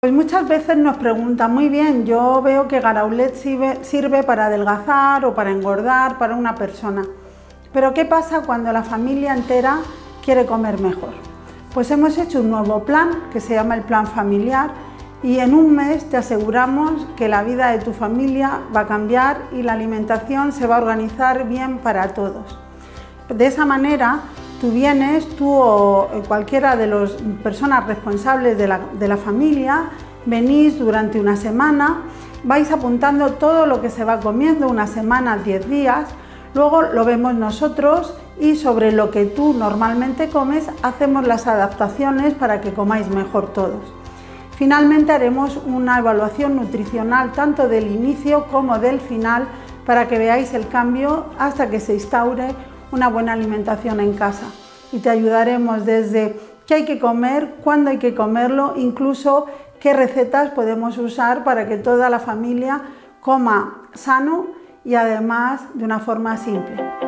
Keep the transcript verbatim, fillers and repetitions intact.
Pues muchas veces nos preguntan, muy bien, yo veo que Garaulet sirve, sirve para adelgazar o para engordar para una persona, pero ¿qué pasa cuando la familia entera quiere comer mejor? Pues hemos hecho un nuevo plan que se llama el plan familiar y en un mes te aseguramos que la vida de tu familia va a cambiar y la alimentación se va a organizar bien para todos. De esa manera, tú vienes, tú o cualquiera de las personas responsables de la, de la familia, venís durante una semana, vais apuntando todo lo que se va comiendo, una semana, diez días, luego lo vemos nosotros y sobre lo que tú normalmente comes hacemos las adaptaciones para que comáis mejor todos. Finalmente haremos una evaluación nutricional tanto del inicio como del final para que veáis el cambio hasta que se instaure una buena alimentación en casa. Y te ayudaremos desde qué hay que comer, cuándo hay que comerlo, incluso qué recetas podemos usar para que toda la familia coma sano y además de una forma simple.